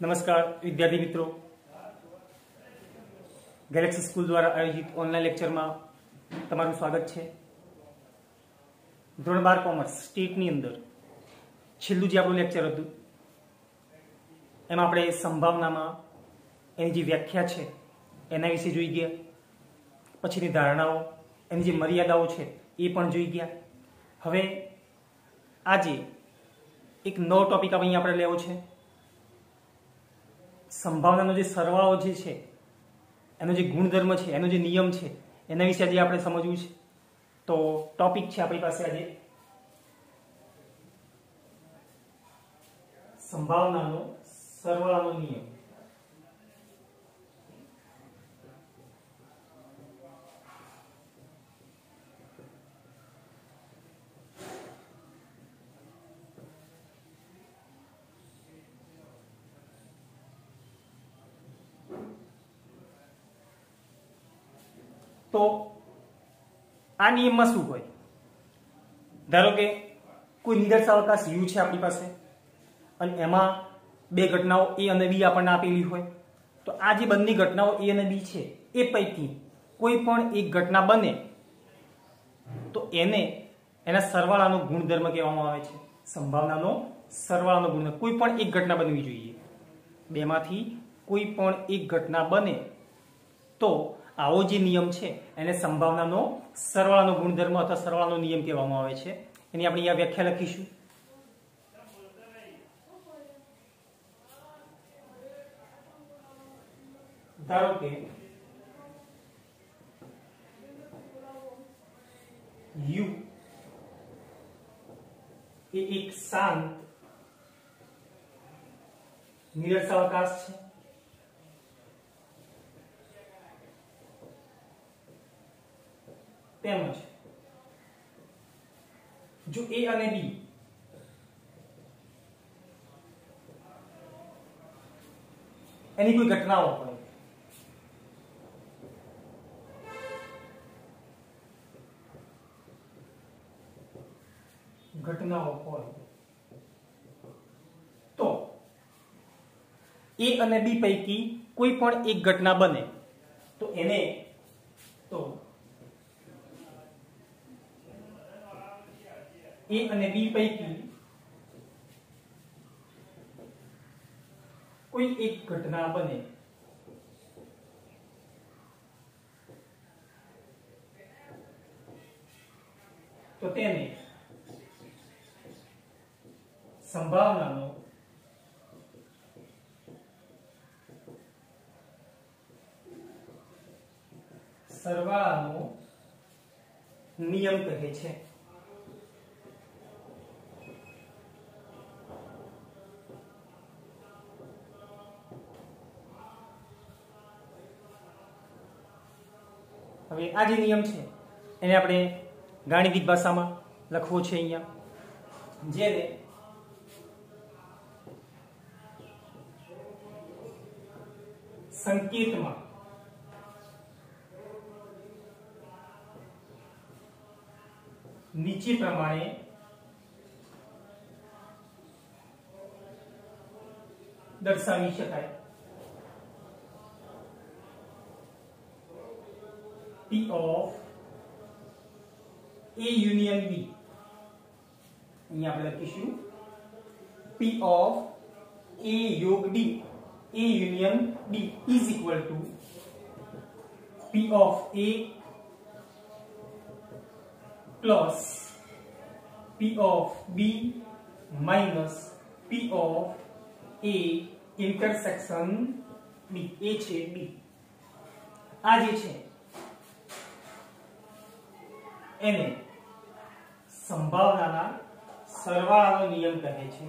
नमस्कार विद्यार्थी मित्रों, गैलेक्सी स्कूल द्वारा आयोजित ऑनलाइन लेक्चर में तमाરું स्वागत है। ધોરણ 12 કોમર્સ સ્ટેટની અંદર છેલ્લું જે આપણું લેક્ચર હતું એમાં આપણે સંભાવનામાં એની જે વ્યાખ્યા છે એના વિશે જોઈ ગયા, પછીની ધારણાઓ, એની જે મર્યાદાઓ છે એ પણ જોઈ ગયા। હવે આજે એક નવો ટોપિક અહીંયા આપણે લેવો છે। संभावनाનો જે સરવાળો જે છે એનો જે ગુણધર્મ છે, એનો જે નિયમ છે એના વિશે આજે આપણે સમજવું છે। તો ટોપિક છે આપણી પાસે આજે સંભાવનાનો સરવાળાનો નિયમ। तो आ नियम में शू होय? धारो के कोई निदर्शावकाश u है अपनी पास अने एमां बे घटनाओं ए अने बी आपणे आपेली होय, तो आ जे बंने घटनाओं ए अने बी छे ए पैकी कोई पण एक घटना बने तो एने एना सरवाळानो गुणधर्म कहेवामां आवे छे। संभावनानो सरवाळानो गुणधर्म कोई पण एक घटना बनवी जोईए, बेमांथी कोई पण एक घटना बने तो आवो जे नियम छे एने संभावनानो सरवाळानो गुणधर्म अथवा सरवाळानो नियम कहेवामां आवे छे। एनी आपणे आ व्याख्या लखीशुं। धारो के u ए एक शांत निदर्शावकाश छे, તેમજ જો a અને b એની કોઈ ઘટનાઓ હોય, તો a અને b પૈકી કોઈ પણ એક ઘટના બને તો એને ए અને बी पैकी कोई एक घटना बने तो तेने संभावनानो सरवाळानो नियम कहे छे। હવે આ જે નિયમ છે એને આપણે ગાણિતિક ભાષામાં લખવો છે અહીંયા, જેને સંકેતમાં નીચે પ્રમાણે દર્શાવી શકાય। P of A union B, અહીંયા આપણે લખીશું P of A योग D, A union B is equal to P of A plus P of B minus P of A intersection B। A છે B, આ જે છે એને સંભાવનાના સરવાળાનો નિયમ કહે છે।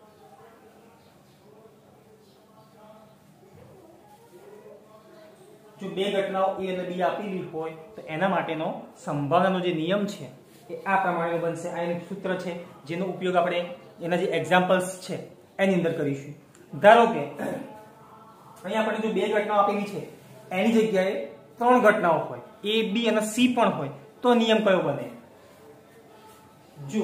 જો બે ઘટનાઓ a અને b આપેલી હોય તો એના માટેનો સંભાવનાનો જે નિયમ છે એ આ પ્રમાણે બનશે। આ એનું સૂત્ર છે જેનો ઉપયોગ આપણે એના જે એક્ઝામ્પલ્સ છે એની અંદર કરીશું। ધારો કે અહીં આપણે જો બે ઘટનાઓ આપેલી છે એની જગ્યાએ ત્રણ ઘટનાઓ હોય, a b અને c પણ હોય, तो नियम कयो बने? जो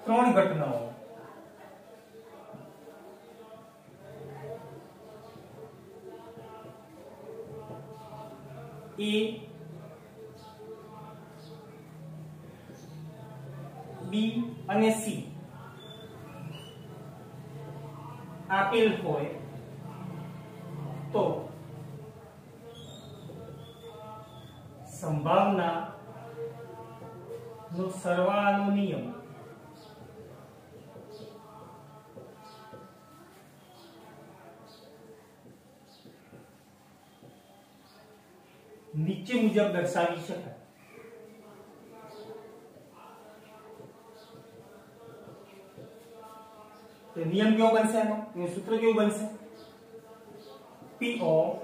ત્રણ ઘટનાઓ A B અને C આપેલ હોય તો સંભાવના નો સરવાળાનો નિયમ નીચે મુજબ દર્શાવી શકાય. તો નિયમ કેવો બનશે એનો? એનું સૂત્ર કેવું બનશે? P of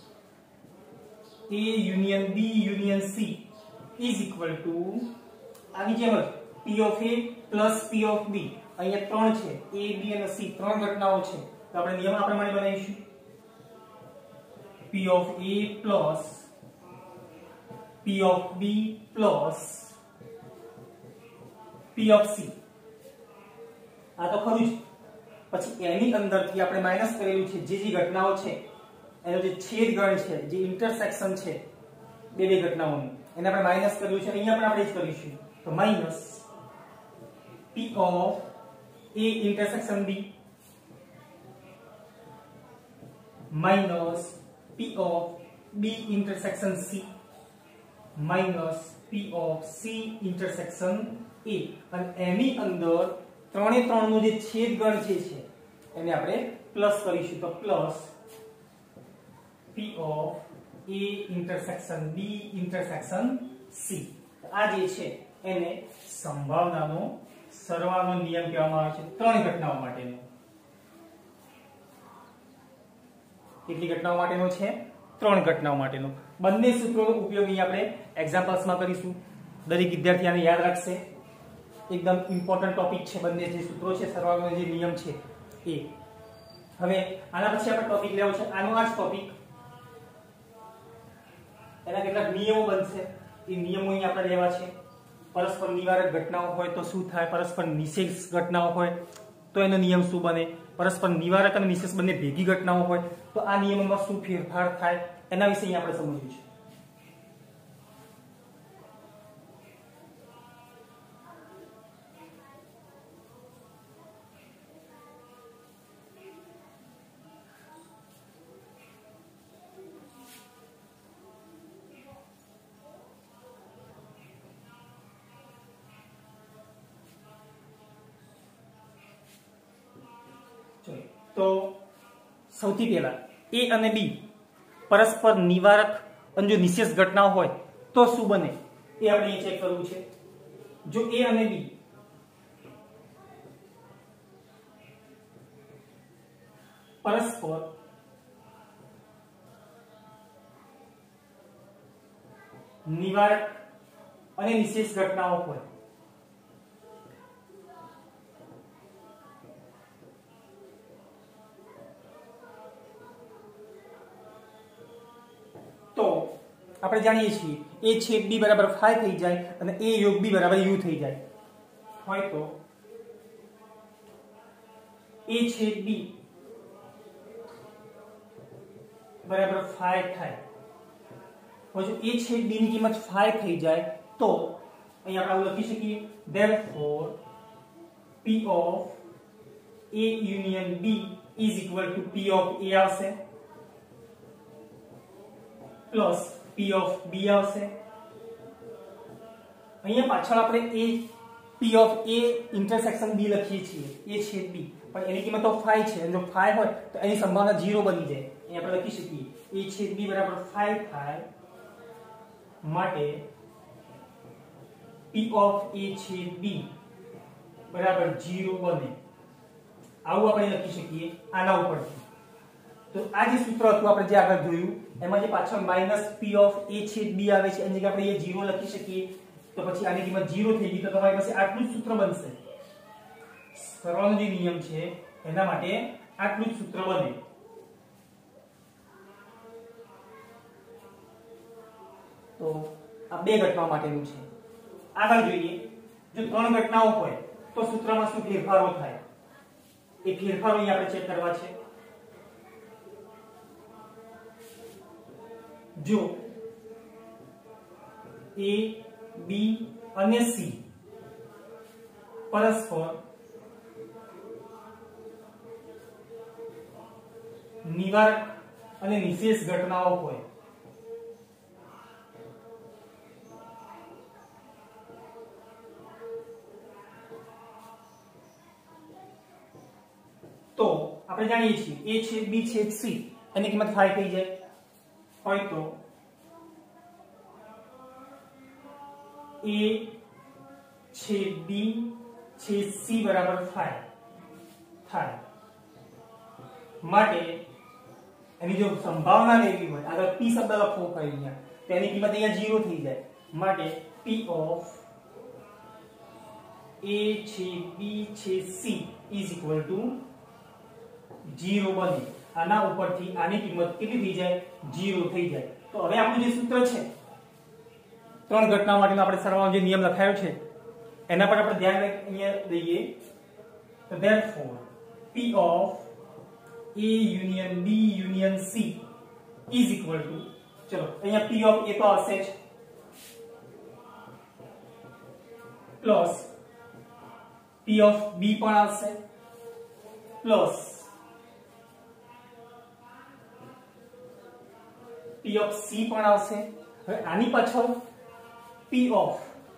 A union B union C is equal to આની જેમ જ P of A plus P of B. અહીંયા ત્રણ છે, A B અને C ત્રણ ઘટનાઓ છે, તો આપણે નિયમ આ પ્રમાણે બનાવીશું. P of A plus P of B plus P of C. આ તો ખરું જ. પછી એની અંદરથી આપણે માઈનસ કરેલું છે જે ઘટનાઓ છે એનો જે છેદગણ છે, જે ઇન્ટરસેક્શન છે બે ઘટનાઓનું, એને આપણે માઈનસ કર્યું છે. અહીંયા પણ આપણે જ કરીશું. તો minus P of A intersection B minus P of B intersection C minus P of C intersection A. અને એની અંદર ત્રણે ત્રણ નો જે છેદગણ છે એને આપણે પ્લસ કરીશું. તો plus P of A intersection B intersection C. આ જે છે એને સંભાવનાનો સરવાળાનો નિયમ કહેવામાં આવે છે ત્રણ ઘટનાઓ માટેનો. કેટલી ઘટનાઓ માટેનો છે? ત્રણ ઘટનાઓ માટેનો. બંને સૂત્રોનો ઉપયોગ અહીં આપણે એક્ઝામ્પલ્સમાં કરીશું. દરેક વિદ્યાર્થી આને યાદ રાખશે. એકદમ ઇમ્પોર્ટન્ટ ટોપિક છે. બંને જે સૂત્રો છે, સરવાળાનો જે નિયમ છે એ. હવે આના પછી આપણે ટોપિક લેવો છે આનો આ જ ટોપિક. એના કેટલાક નિયમો બનશે. એ નિયમો અહીં આપણે લેવા છે. પરસ્પર નિવારક ઘટનાઓ હોય તો શું થાય? પરસ્પર નિષેધ ઘટનાઓ હોય તો એનો નિયમ શું બને? પરસ્પર નિવારક અને નિષેધ બંને ભેગી ઘટનાઓ હોય તો આ નિયમોમાં શું ફેરફાર થાય? એના વિશે અહીં આપણે સમજીશું. તો સૌથી પહેલા A અને B પરસ્પર નિવારક અને જો નિષેધ ઘટનાઓ હોય તો શું બને એ આપણે ચેક કરવું છે. જો A અને B પરસ્પર નિવારક અને નિષેધ ઘટનાઓ હોય આપણે જાણીએ છીએ A છેદ B બરાબર 5 થઈ જાય અને A યોગ B બરાબર U થઈ જાય હોય તો A છેદ B બરાબર 5 થાય. હવે જો A છેદ B ની કિંમત 5 થઈ જાય તો અહીં આપણે આવું લખી શકીએ therefore P of A union B is equal to P of A આવશે પ્લસ P of B આવશે. અહીંયા પાછળ આપણે P of A intersection B લખીએ છીએ A છેદ B, પણ એની કિંમત તો 5 છે. જો 5 હોય તો એની સંભાવના 0 બની જાય. અહીં આપણે લખી શકીએ A છેદ B બરાબર 5 થાય માટે P of A છેદ B બરાબર 0 બને. આવું આપણે લખી શકીએ આના ઉપરથી. તો આ જે સૂત્ર હતું આપણે જે આગળ જોયું એમાં જે પાછળ માઈનસ P of A છેદ B આવે છે એની જગ્યાએ આપણે એ 0 લખી શકીએ. તો પછી આની કિંમત 0 થઈ ગઈ તો તમારી પાસે આટલું જ સૂત્ર બનશે. સરવાળાનો જે નિયમ છે એના માટે આટલું જ સૂત્ર બને. તો આ બે ઘટનાઓ માટેનું છે. આગળ જોઈએ. જો ત્રણ ઘટનાઓ હોય તો સૂત્રમાં શું ફેરફારો થાય એ ફેરફારો અહીં આપણે ચેક કરવા છે। જો A B અને C પરસ્પર નિવારક અને નિશેષ ઘટનાઓ હોય તો આપણે જાણીએ છીએ A છેદ B છેદ C એની કિંમત 5 થઈ જાય હોય તો A છેદ B છેદ C બરાબર 5 થાય માટે એની જો સંભાવના લેવી હોય આગળ P શબ્દ લખવો હોય અહીંયા તો એની કિંમત અહીંયા 0 થઈ જાય માટે P of A છેદ B છેદ C is equal to 0 બને। આના ઉપરથી આની કિંમત કેટલી થઈ જાય 0 થઈ જાય। તો હવે આપણું જે સૂત્ર છે ત્રણ ઘટનાઓ માટેનો આપણે સરવાળાનો જે નિયમ લખાયો છે એના પર આપણે ધ્યાન અહીંયા દઈએ તો therefore P of A union B union C is equal to ચલો અહીંયા P of A તો આવશે જ પ્લસ P of B પણ આવશે પ્લસ P of C પણ આવશે। હવે આની પાછળ P of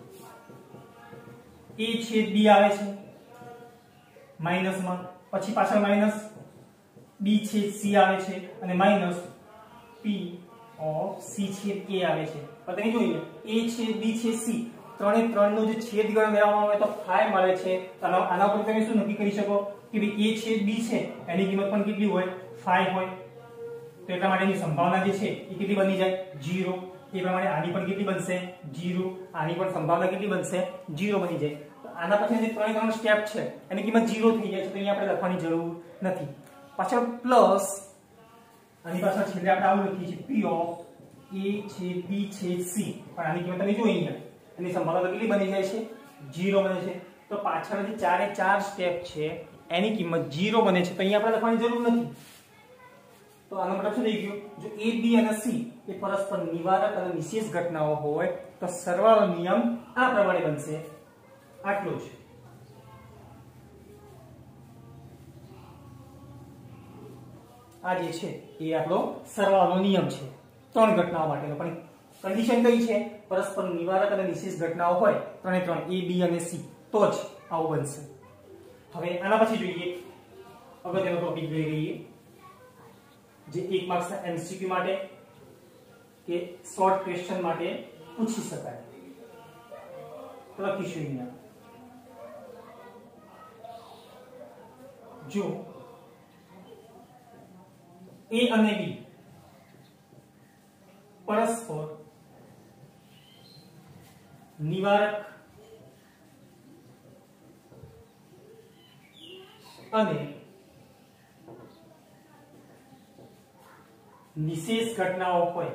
A છેદ B આવે છે માઈનસ માં પછી પાછળ માઈનસ B છેદ C આવે છે અને માઈનસ P of C છેદ A આવે છે। પણ તમે જોઈએ A છેદ B છેદ C ત્રણે ત્રણનો જે છેદ ગણ લેવામાં આવે તો 5 મળે છે। આના પર તમે શું નક્કી કરી શકો કે ભાઈ A છેદ B છે એની કિંમત પણ કેટલી હોય 5 હોય તો એટલા માટેની સંભાવના જે છે એ કેટલી બની જાય 0। એ પ્રમાણે આની પણ કેટલી બનશે 0 આની પણ સંભાવના કેટલી બનશે 0 બની જાય। તો આના પછી જે ત્રણ સ્ટેપ છે એની કિંમત 0 થઈ જાય છે તો અહીંયા આપણે લખવાની જરૂર નથી। પાછળ પ્લસ આની પાછળ છેલ્લે આપણે આવું લખીએ છીએ P of A છેદ B છેદ C પણ આની કિંમત તમે જો અહીંયા એની સંભાવના કેટલી બની જાય છે 0 બને છે। તો પાછળ જે ચારે ચાર સ્ટેપ છે એની કિંમત 0 બને છે તો અહીંયા આપણે લખવાની જરૂર નથી। તો આનો મતલબ શું થઈ ગયો જો A B અને C એ પરસ્પર નિવારક અને નિશેષ ઘટનાઓ હોય તો સરવાળો નિયમ આ પ્રમાણે બનશે। આટલું જ આ જે છે એ આપણો સરવાળાનો નિયમ છે ત્રણ ઘટનાઓ માટેનો પણ કન્ડિશન કઈ છે પરસ્પર નિવારક અને નિશેષ ઘટનાઓ હોય ત્રણે ત્રણ A B અને C તો જ આવું બનશે। હવે આના પછી જોઈએ અગત્યનો ટોપિક લઈ લઈએ જે 1 માર્ક્સના MCQ માટે કે શોર્ટ ક્વેશ્ચન માટે પૂછી શકાય તો લખીશું અહીંયા જો A અને B પરસ્પર નિવારક અને નિશેષ ઘટનાઓ હોય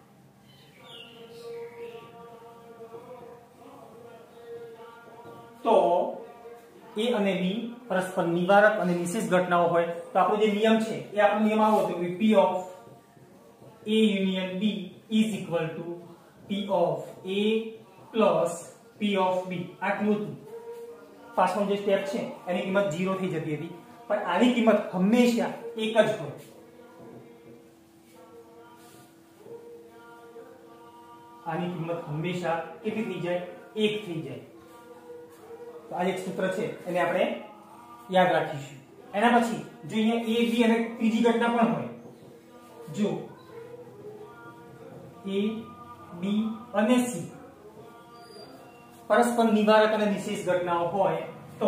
તો A અને B પરસ્પર નિવારક અને નિશેષ ઘટનાઓ હોય તો આપણો જે નિયમ છે એ આપણો નિયમ આવો હતો કે P of A union B is equal to P of A plus P of B આટલું હતું। પાછળનો જે સ્ટેપ છે એની કિંમત 0 થઈ જતી હતી પણ આની કિંમત હંમેશા એક જ હોય। આની કિંમત હંમેશા કેટલી થઈ જાય 1 થઈ જાય। તો આ એક સૂત્ર છે એને આપણે યાદ રાખીશું। એના પછી જો અહીંયા A B અને ત્રીજી ઘટના પણ હોય જો A B અને C પરસ્પર નિવારક અને નિશેષ ઘટનાઓ હોય તો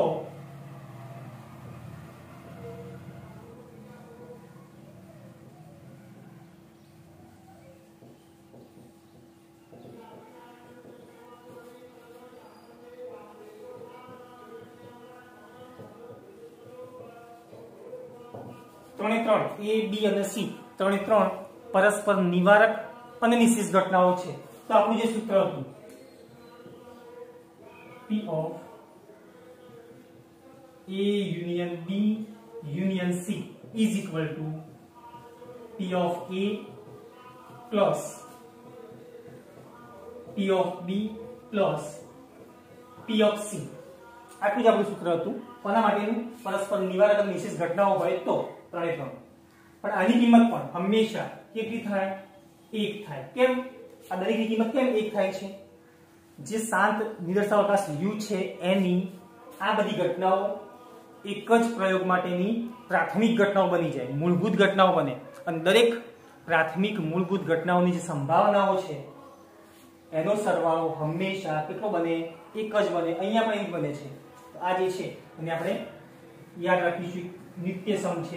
ત્રણે ત્રણ A B અને C ત્રણે ત્રણ પરસ્પર નિવારક અને નિશેષ ઘટનાઓ છે તો આપણું જે સૂત્ર હતું P of A union B union C is equal to P of A plus P of B plus P of C. આટલું જ આપણું સૂત્ર હતું. કોના માટેનું? પરસ્પર નિવારક અને નિશેષ ઘટનાઓ હોય તો ત્રણે ત્રણ. પણ આની કિંમત પણ હંમેશા કેટલી થાય? 1 થાય. કેમ? આ દરેકની કિંમત કેમ 1 થાય છે? જે શાંત નિદર્શાવકાશ U છે એની આ બધી ઘટનાઓ એક જ પ્રયોગ માટેની પ્રાથમિક ઘટનાઓ બની જાય, મૂળભૂત ઘટનાઓ બને. અને દરેક પ્રાથમિક મૂળભૂત ઘટનાઓની જે સંભાવનાઓ છે એનો સરવાળો હંમેશા કેટલો બને? 1 જ બને. અહીંયા પણ 1 બને છે. તો આ જે છે એને આપણે યાદ રાખીશું, નિત્ય સમ છે.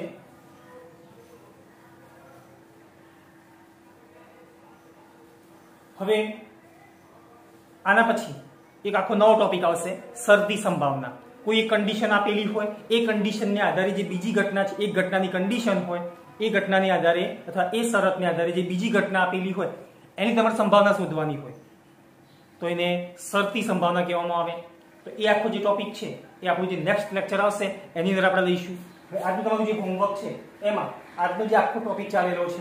હવે આના પછી એક આખો નવો ટોપિક આવશે, શરતી સંભાવના. કોઈ એક કન્ડિશન આપેલી હોય, એ કન્ડિશનને આધારે જે બીજી ઘટના છે, એક ઘટનાની કન્ડિશન હોય, એ ઘટનાને આધારે અથવા એ શરતને આધારે જે બીજી ઘટના આપેલી હોય એની તમારે સંભાવના શોધવાની હોય તો એને શરતી સંભાવના કહેવામાં આવે. તો એ આખો જે ટોપિક છે એ આપણું જે નેક્સ્ટ લેક્ચર આવશે એની અંદર આપણે લઈશું. હવે આજનું તમારું જે હોમવર્ક છે એમાં આજનો જે આખો ટોપિક ચાલેલો છે,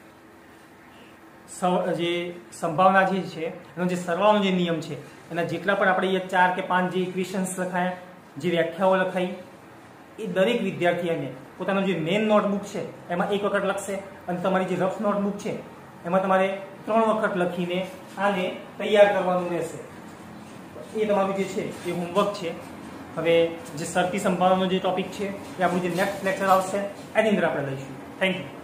જે સંભાવના જે છે એનો જે સરવાળાનો જે નિયમ છે એના જેટલા પણ આપણે 4 કે 5 જે ઇક્વેશન્સ લખાયા, જે વ્યાખ્યાઓ લખાઈ, એ દરેક વિદ્યાર્થીઓને પોતાનો જે મેઇન નોટબુક છે એમાં એક વખત લખશે અને તમારી જે રફ નોટબુક છે એમાં તમારે 3 વખત લખીને આને તૈયાર કરવાનું રહેશે. એ તમારું જે છે એ હોમવર્ક છે. હવે જે શરતી સંભાવનાનો જે ટોપિક છે એ આપણું જે નેક્સ્ટ લેક્ચર આવશે એની અંદર આપણે લઈશું. Thank you.